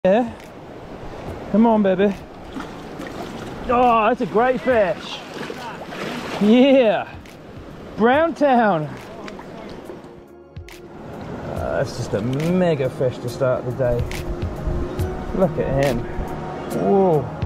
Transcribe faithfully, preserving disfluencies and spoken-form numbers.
Yeah. Come on, baby. Oh, that's a great fish. Yeah. Browntown. Uh, that's just a mega fish to start the day. Look at him. Whoa.